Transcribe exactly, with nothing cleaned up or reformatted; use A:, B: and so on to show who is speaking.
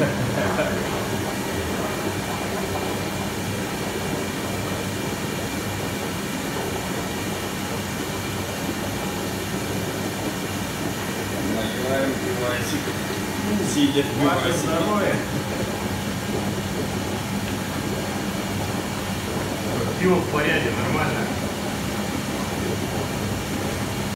A: Наливаем пивасик. Сидя в пивасике.
B: Пиво в порядке, нормально.